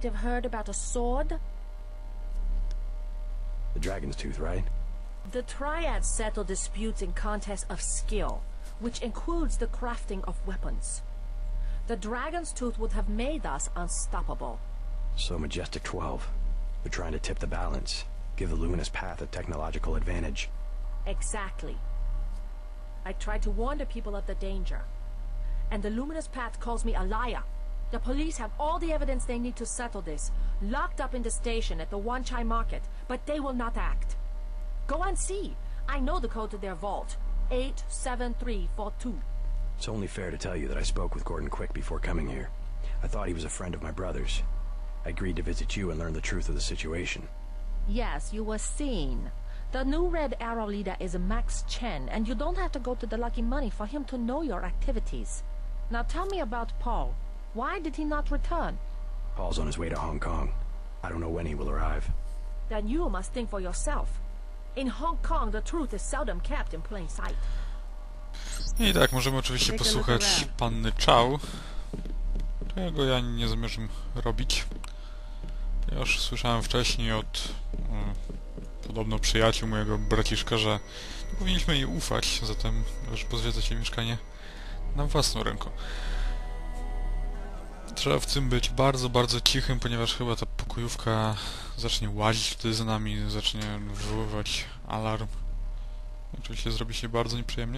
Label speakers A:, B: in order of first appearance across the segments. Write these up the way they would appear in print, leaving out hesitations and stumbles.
A: detective heard about a sword?
B: The Dragon's Tooth, right?
A: The Triads settle disputes in contests of skill, which includes the crafting of weapons. The Dragon's Tooth would have made us unstoppable.
B: So Majestic 12. They're trying to tip the balance, give the Luminous Path a technological advantage.
A: Exactly. I tried to warn the people of the danger. And the Luminous Path calls me a liar. The police have all the evidence they need to settle this, locked up in the station at the Wanchai Market, but they will not act. Go and see. I know the code to their vault. 87342.
B: It's only fair to tell you that I spoke with Gordon Quick before coming here. I thought he was a friend of my brother's. I agreed to visit you and learn the truth of the situation.
A: Yes, you were seen. The new Red Arrow leader is Max Chen, and you don't have to go to the Lucky Money for him to know your activities. Now tell me about Paul. Why did he not return?
B: Paul's on his way to Hong Kong. I don't know when he will arrive.
A: Then you must think for yourself. In Hong Kong, the truth is seldom kept in plain sight.
C: I tak, możemy oczywiście posłuchać panny Chow. Czego ja nie zamierzam robić. Ja już słyszałem wcześniej od podobno przyjaciół mojego braciszka, że nie powinniśmy jej ufać, zatem należy pozwiedzać jej mieszkanie na własną rękę. Trzeba w tym być bardzo, bardzo cichym, ponieważ chyba ta pokojówka zacznie łazić wtedy za nami, zacznie wywoływać alarm. Oczywiście zrobi się bardzo nieprzyjemnie.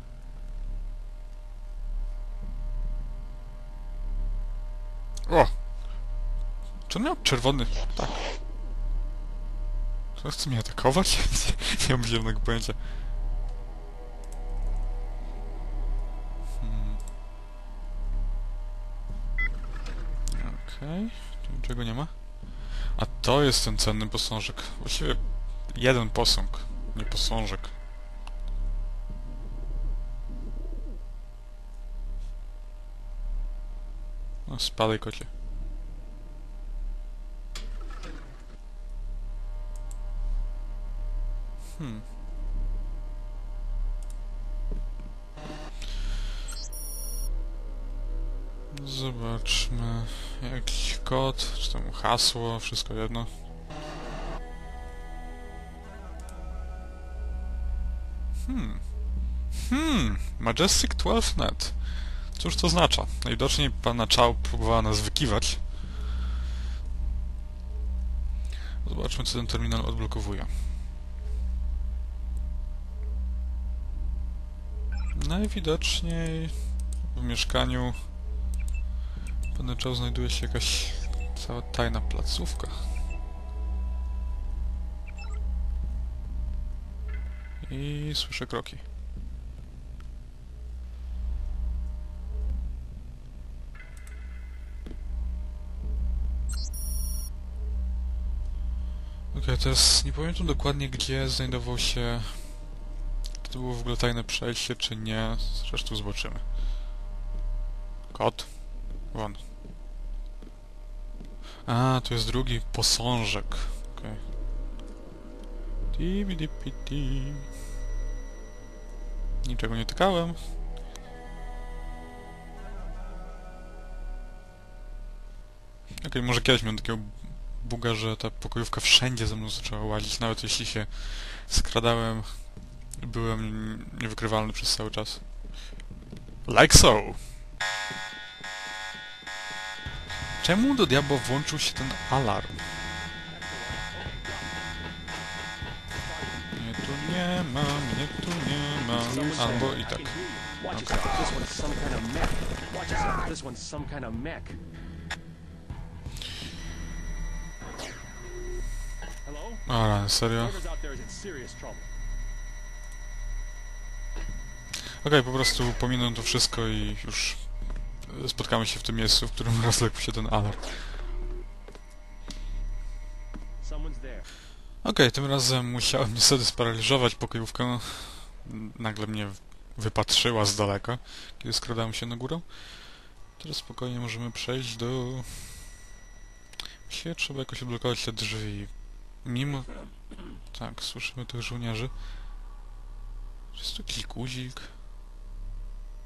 C: O! Czy on miał czerwony? Tak. Czy on chce mnie atakować? Nie mam zielonego pojęcia. Okej, tu niczego nie ma. A to jest ten cenny posążek. Właściwie jeden posąg, nie posążek. No, spadaj, kocie. Zobaczmy. Jakiś kod, czy tam hasło, wszystko jedno. Majestic 12net. Cóż to oznacza? Najwidoczniej pana Chow próbowała nas wykiwać. Zobaczmy, co ten terminal odblokowuje. Najwidoczniej w mieszkaniu pana Chow znajduje się jakaś cała tajna placówka. I słyszę kroki. Okej, teraz nie pamiętam dokładnie, gdzie znajdował się... Czy to było w ogóle tajne przejście, czy nie. Zresztą zobaczymy. Kod. Won. A, to jest drugi posążek. Okej. Niczego nie tykałem. Okej, może kiedyś miałem takiego buga, że ta pokojówka wszędzie ze mną zaczęła łazić, nawet jeśli się skradałem, byłem niewykrywalny przez cały czas. Like so! Czemu do diabła włączył się ten alarm? Mnie tu nie ma, mnie tu nie ma, albo i tak. O, serio? Okej, po prostu pominę to wszystko i już spotkamy się w tym miejscu, w którym rozległ się ten alarm. Okej, tym razem musiałem niestety sparaliżować pokojówkę. Nagle mnie wypatrzyła z daleka, kiedy skradałem się na górę. Teraz spokojnie możemy przejść do... Właściwie trzeba jakoś odblokować te drzwi. Mimo... Tak, słyszymy tych żołnierzy. Czy jest to jakiś guzik?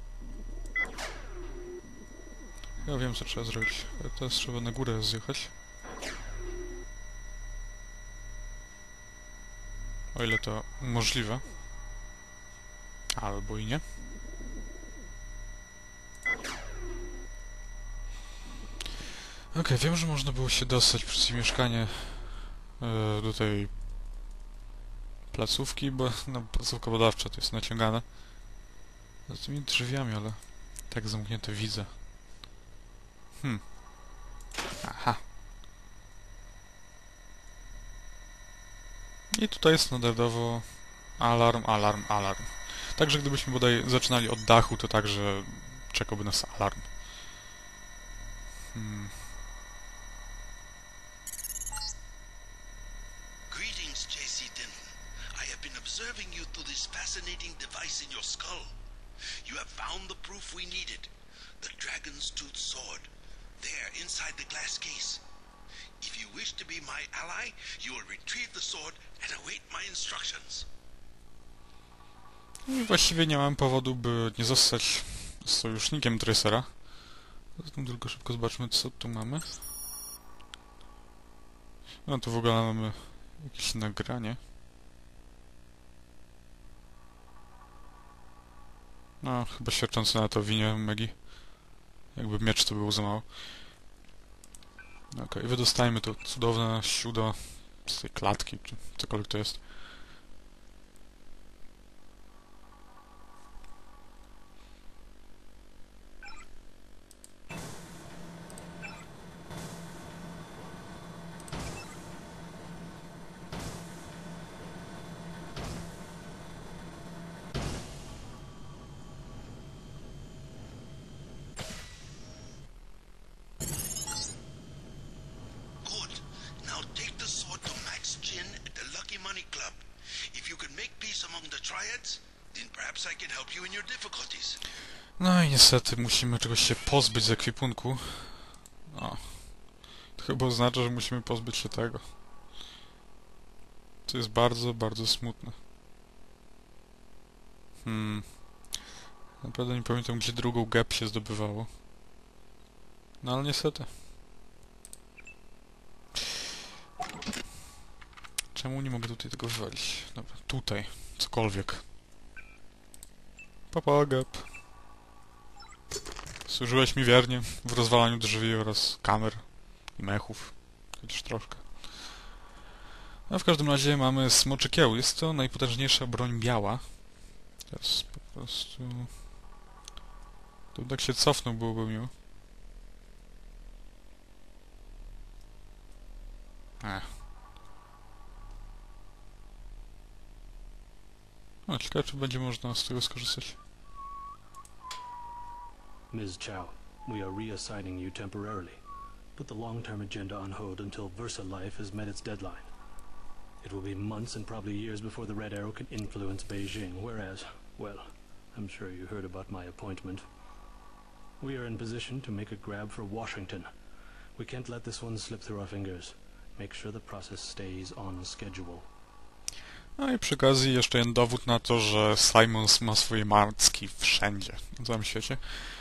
C: Ja wiem, co trzeba zrobić. Ale teraz trzeba na górę zjechać. O ile to możliwe. Albo i nie. Okej, wiem, że można było się dostać przez jej mieszkanie do tej placówki, bo no, placówka badawcza to jest naciągane. Za tymi drzwiami, ale tak zamknięte widzę. Aha. I tutaj standardowo alarm, alarm, alarm. Także gdybyśmy bodaj zaczynali od dachu, to także czekałby nas alarm.
D: Greetings, J.C. Denton. I have been observing you through this fascinating device in your skull. You have found the proof we needed. The Dragon's Tooth Sword. There, inside the glass case. If you wish to be my ally, you will retrieve the sword and await my instructions.
C: I właściwie nie mam powodu, by nie zostać sojusznikiem Tracera. Zatem tylko szybko zobaczmy, co tu mamy. No tu w ogóle mamy jakieś nagranie. No, chyba świadczące na to winie Megi. Jakby miecz to było za mało. Okej, wydostajmy to cudowne siudo z tej klatki, czy cokolwiek to jest. No i niestety musimy czegoś się pozbyć z ekwipunku. O. To chyba oznacza, że musimy pozbyć się tego. To jest bardzo, bardzo smutne. Naprawdę nie pamiętam, gdzie drugą gap się zdobywało. No ale niestety. Czemu nie mogę tutaj tego wywalić? Dobra, tutaj. Cokolwiek. Papa gap. Służyłeś mi wiernie w rozwalaniu drzwi oraz kamer i mechów. Chociaż troszkę. A w każdym razie mamy smoczy kieł. Jest to najpotężniejsza broń biała. Teraz po prostu... Tu tak się cofnął, byłoby miło. No, ciekawe, czy będzie można z tego skorzystać.
E: Ms. Chow, we are reassigning you temporarily. Put the long-term agenda on hold until Versa Life has met its deadline. It will be months and probably years before the Red Arrow can influence Beijing, whereas, well, I'm sure you heard about my appointment. We are in position to make a grab for Washington. We can't let this one slip through our fingers. Make sure the process stays on schedule.
C: No i przy okazji jeszcze jeden dowód na to, że Simons ma swoje marki wszędzie na całym świecie.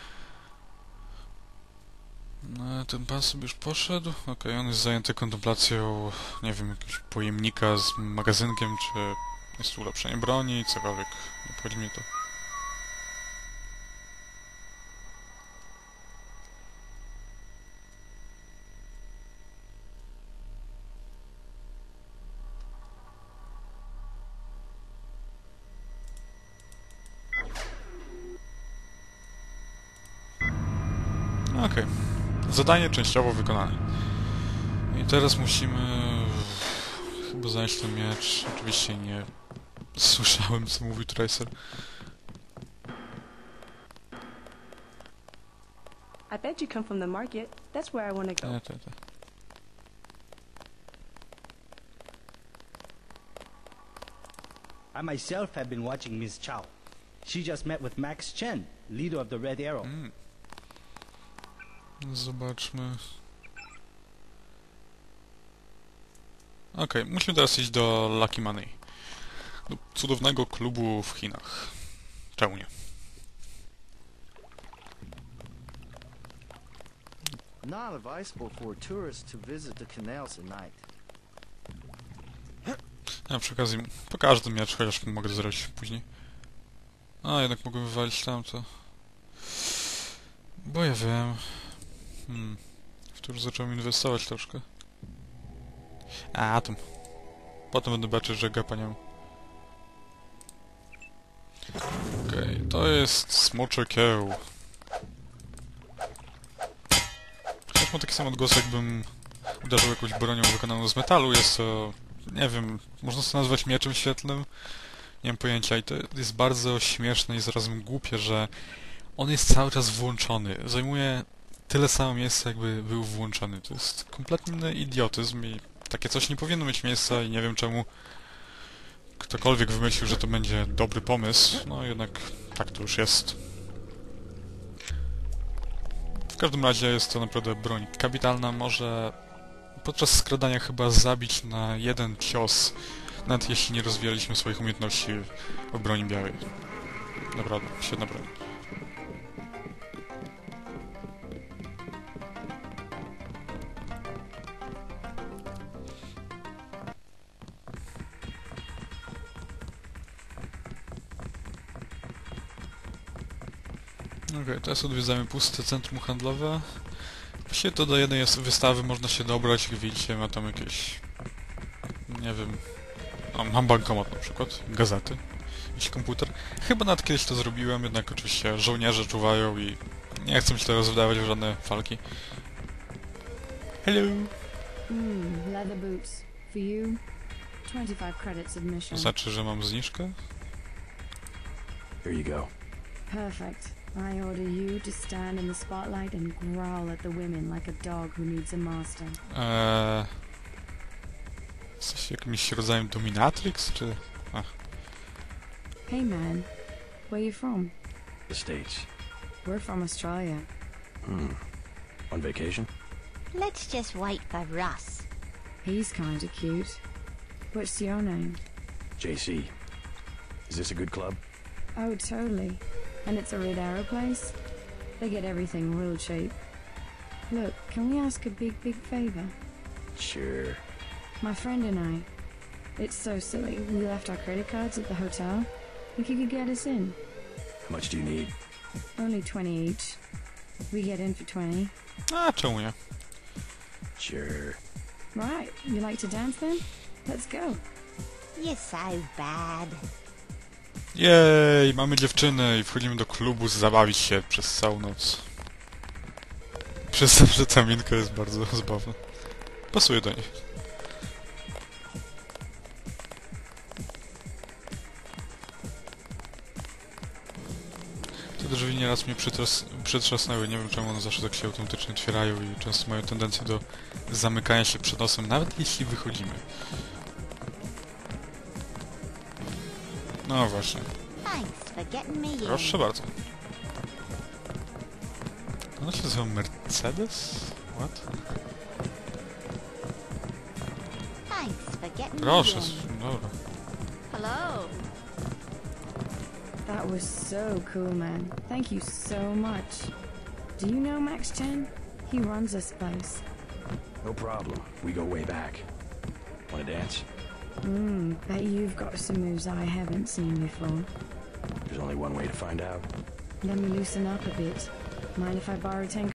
C: No, ten pan sobie już poszedł. Okej, on jest zajęty kontemplacją, nie wiem, jakiegoś pojemnika z magazynkiem, czy jest tu ulepszenie broni, cokolwiek. Nie obchodzi mnie to. Okej. Zadanie częściowo wykonane. I teraz musimy... chyba znaleźć ten miecz. Oczywiście nie słyszałem, co mówi Tracer.
F: I bet you come from the market. That's where I want to go.
G: I myself have been watching Ms. Chow. She just met with Max Chen, leader of the Red Arrow.
C: Zobaczmy. Okej, musimy teraz iść do Lucky Money. Do cudownego klubu w Chinach. Czemu nie?
H: Not advisable for tourists to visit the canals at night.
C: A przy okazji pokażę ten miecz, chociaż mogę to zrobić później. A, jednak mogłem wywalić tamto. Bo ja wiem. W to już zacząłem inwestować troszkę. A, tam. Potem będę baczyć, że gapa nie mam. Okej, to jest smocze kieł. Chociaż ma taki sam odgłos, jakbym uderzył jakąś bronią wykonaną z metalu. Jest to, nie wiem, można to nazwać mieczem świetlnym. Nie mam pojęcia i to jest bardzo śmieszne i zarazem głupie, że on jest cały czas włączony. Zajmuje tyle samo miejsca, jakby był włączony. To jest kompletny idiotyzm i takie coś nie powinno mieć miejsca i nie wiem czemu ktokolwiek wymyślił, że to będzie dobry pomysł. No jednak tak to już jest. W każdym razie jest to naprawdę broń kapitalna. Może podczas skradania chyba zabić na jeden cios, nawet jeśli nie rozwijaliśmy swoich umiejętności w broni białej. Naprawdę, świetna broń. Okej, teraz odwiedzamy puste centrum handlowe. Właściwie to do jednej wystawy można się dobrać, jak widzicie, ma tam jakieś... nie wiem... mam bankomat na przykład, gazety, jakiś komputer. Chyba nawet kiedyś to zrobiłem, jednak oczywiście żołnierze czuwają i nie chcę mi się teraz wdawać w żadne walki. Hello!
H: Leather boots. For you, 25 credits admission.
C: To znaczy, że mam zniżkę?
B: Here you go.
H: Perfect. I order you to stand in the spotlight and growl at the women like a dog who needs a master.
C: Jesteś jakimś rodzajem dominatrix, czy...
H: Hey man, where you from?
B: The States.
H: We're from Australia.
B: On vacation?
I: Let's just wait for Russ.
H: He's kinda cute. What's your name?
B: JC. Is this a good club?
H: Oh, totally. And it's a Red Arrow place? They get everything real cheap. Look, can we ask a big favor?
B: Sure.
H: My friend and I. It's so silly. We left our credit cards at the hotel. Think you could get us in?
B: How much do you need?
H: Only 20 each. We get in for 20.
C: A, czemu nie?
B: Sure.
H: Right, you like to dance then? Let's go.
I: You're so bad.
C: Jej, mamy dziewczynę i wchodzimy do klubu zabawić się przez całą noc. Przez to, że ta minka jest bardzo zabawna. Pasuje do niej. Te drzwi nieraz mnie przytrzasnęły. Nie wiem czemu one zawsze tak się automatycznie otwierają i często mają tendencję do zamykania się przed nosem, nawet jeśli wychodzimy. No właśnie. Proszę bardzo. Ona się nazywa Mercedes? What? Proszę, dobra.
A: Hello.
H: That was so cool, man. Thank you so much. Do you know Max Chen? He runs this place.
B: No problem. We go way back. Wanna dance?
H: Bet you've got some moves I haven't seen before.
B: There's only one way to find out.
H: Let me loosen up a bit. Mind if I borrow 10